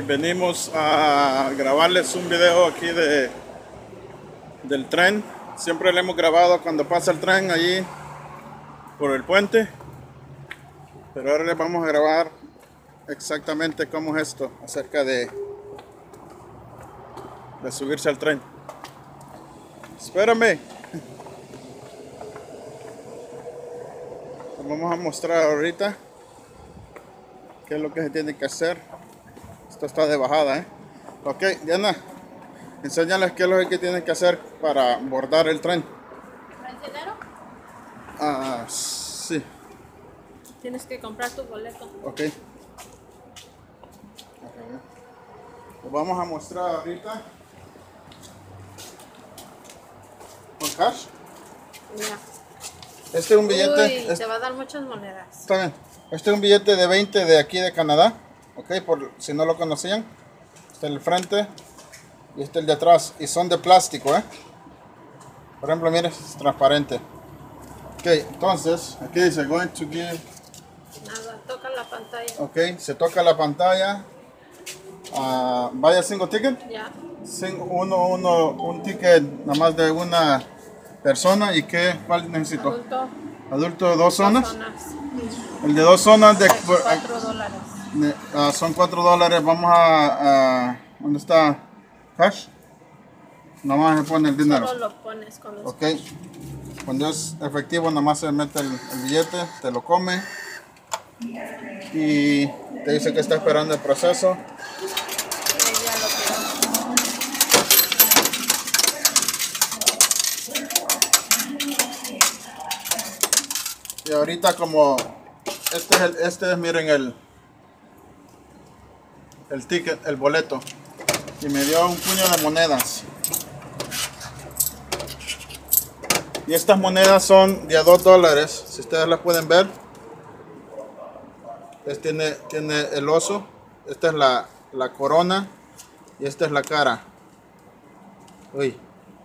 venimos a grabarles un video aquí del tren. Siempre le hemos grabado cuando pasa el tren allí por el puente, pero ahora les vamos a grabar exactamente cómo es esto acerca de subirse al tren. Espérame. Les vamos a mostrar ahorita qué es lo que se tiene que hacer. Esto está de bajada, Ok, Diana, enséñales qué es lo que tienen que hacer para abordar el tren. ¿Ranchero? Sí. Tienes que comprar tu boleto. Ok. Lo vamos a mostrar ahorita. ¿Con cash? Mira. Este es un billete. Uy, te va a dar muchas monedas. Está bien. Este es un billete de 20 de aquí de Canadá. Ok, por si no lo conocían. Este es el frente y este es el de atrás. Y son de plástico, Por ejemplo, mire, es transparente. Ok, entonces, aquí dice going to give. Nada, toca la pantalla. Ok, se toca la pantalla. Vaya single ticket. Ya. Un ticket nada más de una persona. ¿Y cuál necesito? Adulto. Adulto, dos zonas. Zonas. El de dos zonas de $4. son $4. Vamos ¿dónde está? Cash. Nada más se pone el dinero. Solo lo pones con los. Ok. Cuando es efectivo, nada más se mete el billete, te lo come y te dice que está esperando el proceso. Ya lo Y ahorita como este es miren el ticket, el boleto, y me dio un puño de monedas. Y estas monedas son de a $2, si ustedes las pueden ver. Tiene el oso, esta es la corona y esta es la cara. Uy,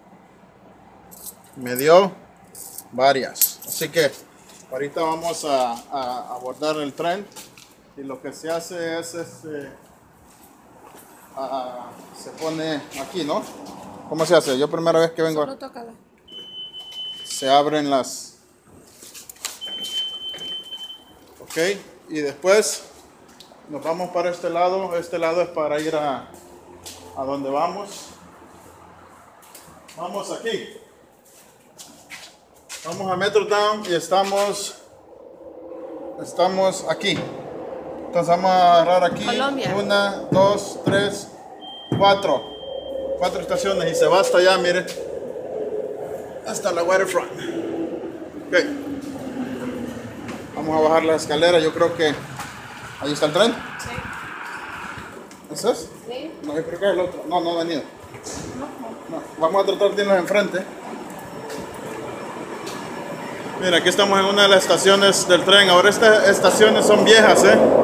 me dio varias. Así que ahorita vamos a abordar el tren y lo que se hace es se pone aquí, ¿no? ¿Cómo se hace? Yo primera vez que vengo. Solo tócala. Se abren las. Ok, y después nos vamos para este lado. Este lado es para ir a donde vamos. Vamos aquí. Vamos a Metrotown y estamos aquí. Entonces vamos a agarrar aquí. Colombia. 1, 2, 3, 4. 4 estaciones y se va hasta allá, mire. Hasta la waterfront. Ok. Vamos a bajar la escalera. Yo creo que ahí está el tren. Sí. ¿Ese es? Sí. No, yo creo que es el otro. No ha venido. No. Vamos a tratar de irnos enfrente. Mira, aquí estamos en una de las estaciones del tren. Ahora estas estaciones son viejas,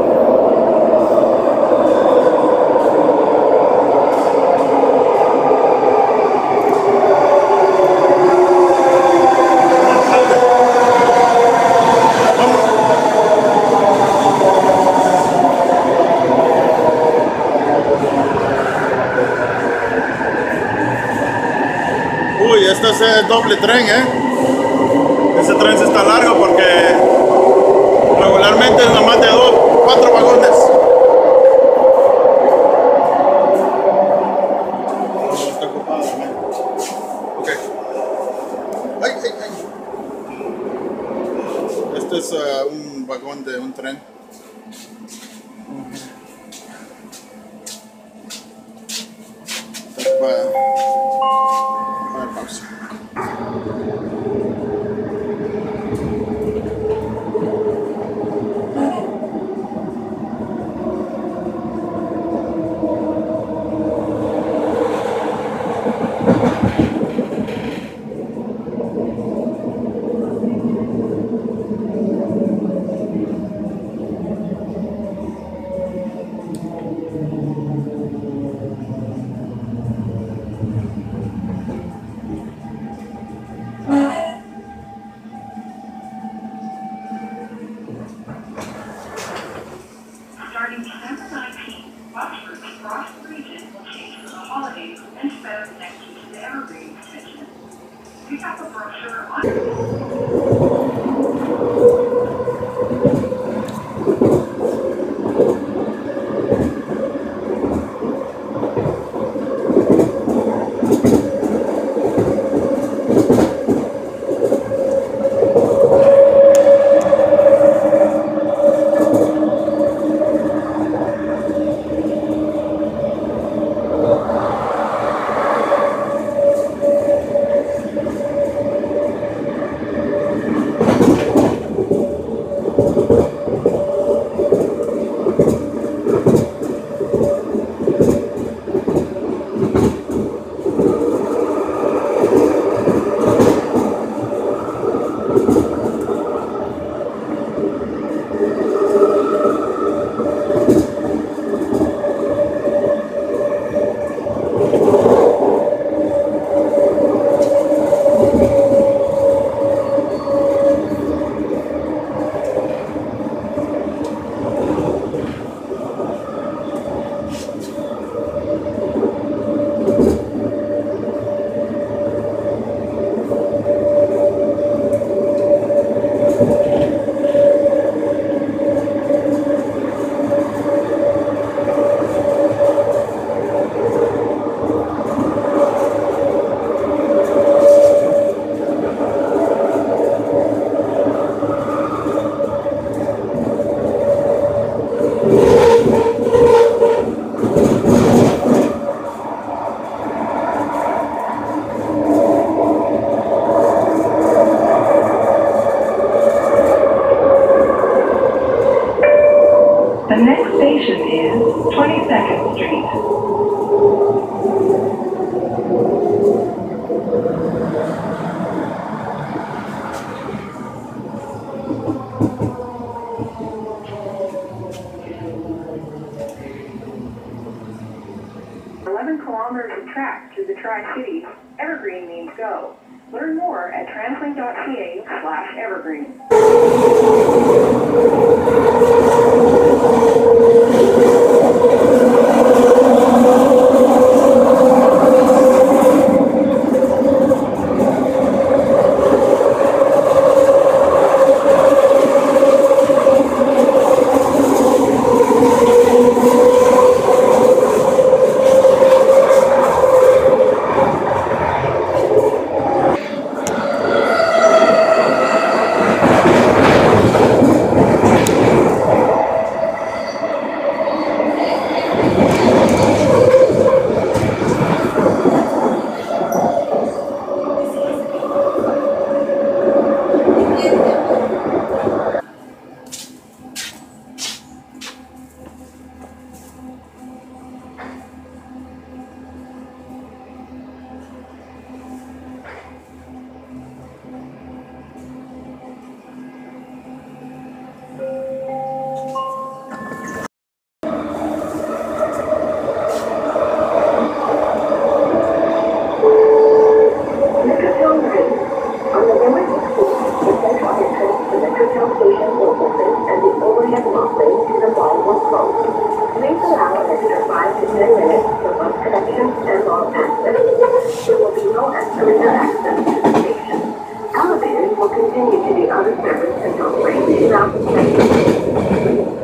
Uy, este es el doble tren, Ese tren se está largo porque regularmente es nomás de 4 vagones. Está ocupado, Ok. Ay. Este es un vagón de un tren. Pausa. holidays and spend next to the Evergreen extension. Pick up a brochure on The next station is 22nd Street. Kilometers of track through the Tri-Cities, Evergreen means go. Learn more at translink.ca/evergreen. Please allow an extra 5 to 10 minutes for bus connections and long access. There will be no escalator access to the station. Elevators will continue to be out of service until late 2020.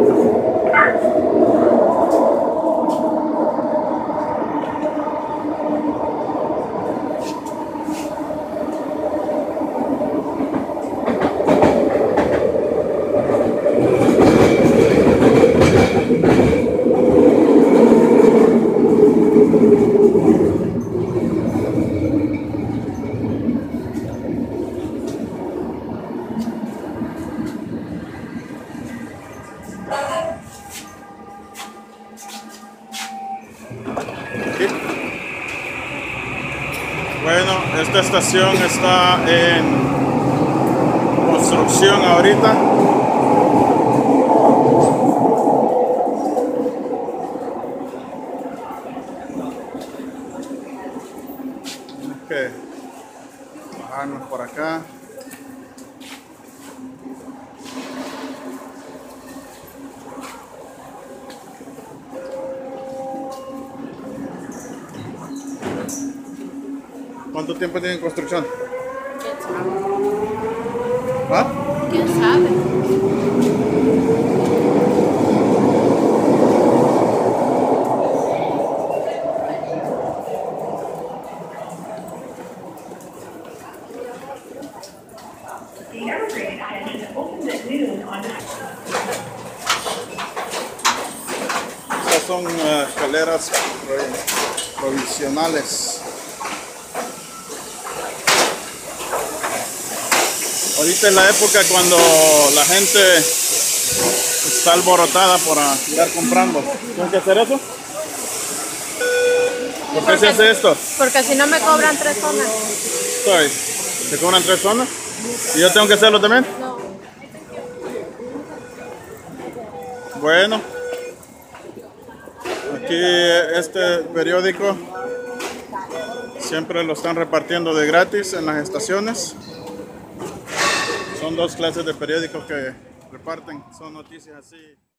Bueno, esta estación está en construcción ahorita. Tenemos que bajarnos por acá. ¿Cuánto tiempo tiene en construcción? ¿Quién sabe? ¿Ah? ¿Quién sabe? Estas son escaleras provisionales. Ahorita es la época cuando la gente está alborotada por andar comprando. ¿Tienen que hacer eso? ¿Por qué se hace esto? Porque si no me cobran 3 zonas. Sorry. ¿Se cobran 3 zonas? ¿Y yo tengo que hacerlo también? No. Bueno. Aquí este periódico siempre lo están repartiendo de gratis en las estaciones. Son 2 clases de periódicos que reparten, son noticias así.